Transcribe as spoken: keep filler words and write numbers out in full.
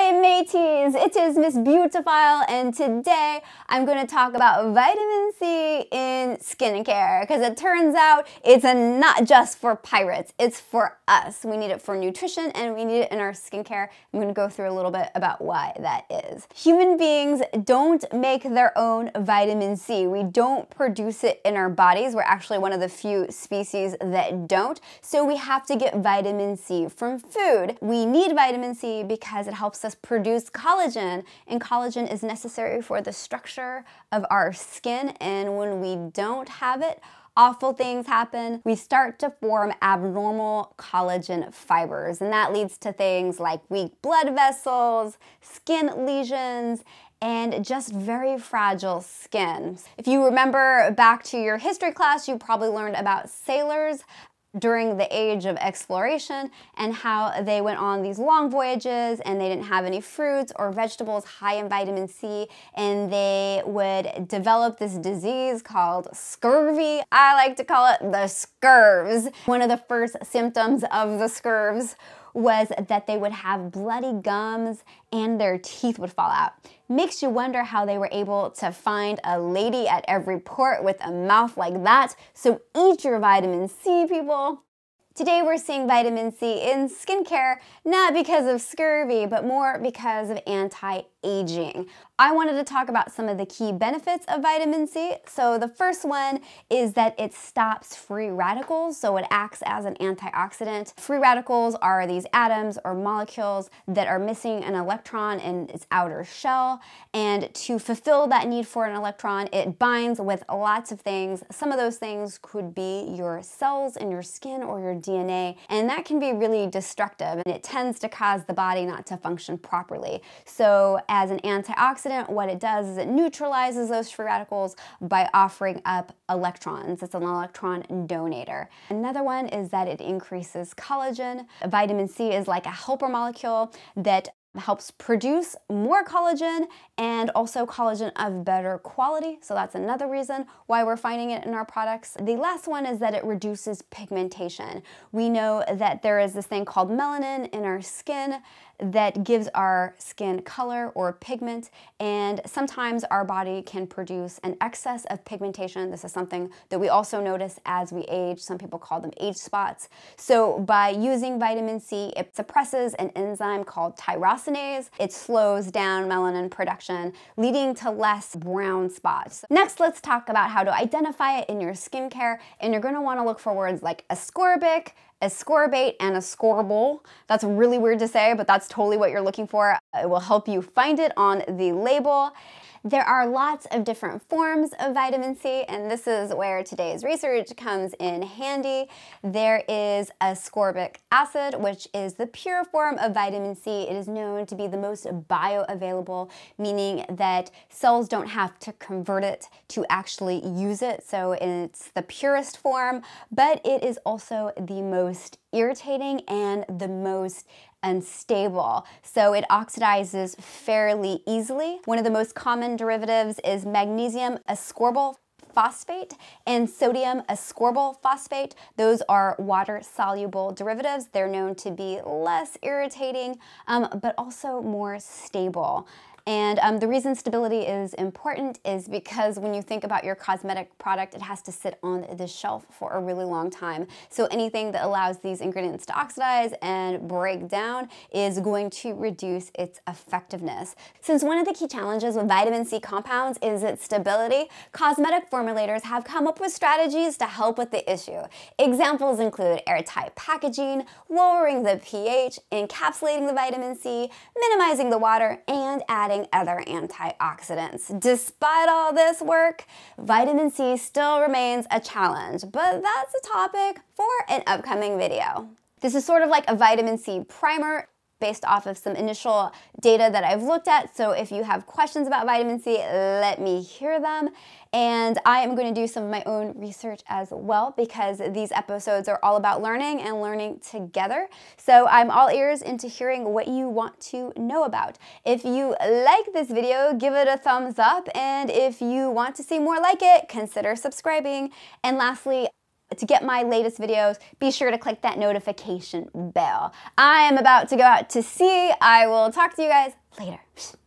Hey mateys, it is Miss Beautyphile, and today I'm going to talk about vitamin C in skincare, because it turns out it's a not just for pirates, it's for us. We need it for nutrition and we need it in our skincare. I'm going to go through a little bit about why that is. Human beings don't make their own vitamin C. We don't produce it in our bodies. We're actually one of the few species that don't, so we have to get vitamin C from food. We need vitamin C because it helps us produce collagen, and collagen is necessary for the structure of our skin, and when we don't have it, awful things happen. We start to form abnormal collagen fibers, and that leads to things like weak blood vessels, skin lesions, and just very fragile skin. If you remember back to your history class, you probably learned about sailors during the age of exploration and how they went on these long voyages and they didn't have any fruits or vegetables high in vitamin C, and they would develop this disease called scurvy. I like to call it the scurvs. One of the first symptoms of the scurvs was that they would have bloody gums and their teeth would fall out. Makes you wonder how they were able to find a lady at every port with a mouth like that. So eat your vitamin C, people. Today we're seeing vitamin C in skincare, not because of scurvy, but more because of anti-aging. I wanted to talk about some of the key benefits of vitamin C. So the first one is that it stops free radicals, so it acts as an antioxidant. Free radicals are these atoms or molecules that are missing an electron in its outer shell, and to fulfill that need for an electron, it binds with lots of things. Some of those things could be your cells in your skin or your D N A, and that can be really destructive, and it tends to cause the body not to function properly. So as an antioxidant, what it does is it neutralizes those free radicals by offering up electrons. It's an electron donator. Another one is that it increases collagen. Vitamin C is like a helper molecule that helps produce more collagen and also collagen of better quality. So that's another reason why we're finding it in our products. The last one is that it reduces pigmentation. We know that there is this thing called melanin in our skin that gives our skin color or pigment, and sometimes our body can produce an excess of pigmentation. This is something that we also notice as we age. Some people call them age spots. So by using vitamin C, it suppresses an enzyme called tyrosinase. It slows down melanin production, leading to less brown spots. Next, let's talk about how to identify it in your skincare, and you're gonna wanna look for words like ascorbic, ascorbate, and ascorbal. That's really weird to say, but that's totally what you're looking for. It will help you find it on the label. There are lots of different forms of vitamin C, and this is where today's research comes in handy. There is ascorbic acid, which is the pure form of vitamin C. It is known to be the most bioavailable, meaning that cells don't have to convert it to actually use it. So it's the purest form, but it is also the most irritating and the most unstable. So it oxidizes fairly easily. One of the most common derivatives is magnesium ascorbyl phosphate and sodium ascorbyl phosphate. Those are water-soluble derivatives. They're known to be less irritating, um, but also more stable. And um, the reason stability is important is because when you think about your cosmetic product, it has to sit on the shelf for a really long time. So anything that allows these ingredients to oxidize and break down is going to reduce its effectiveness. Since one of the key challenges with vitamin C compounds is its stability, cosmetic formulators have come up with strategies to help with the issue. Examples include airtight packaging, lowering the pH, encapsulating the vitamin C, minimizing the water, and adding other antioxidants. Despite all this work, vitamin C still remains a challenge, but that's a topic for an upcoming video. This is sort of like a vitamin C primer based off of some initial data that I've looked at. So if you have questions about vitamin C, let me hear them. And I am going to do some of my own research as well, because these episodes are all about learning and learning together. So I'm all ears into hearing what you want to know about. If you like this video, give it a thumbs up. And if you want to see more like it, consider subscribing. And lastly, to get my latest videos, be sure to click that notification bell. I am about to go out to sea. I will talk to you guys later.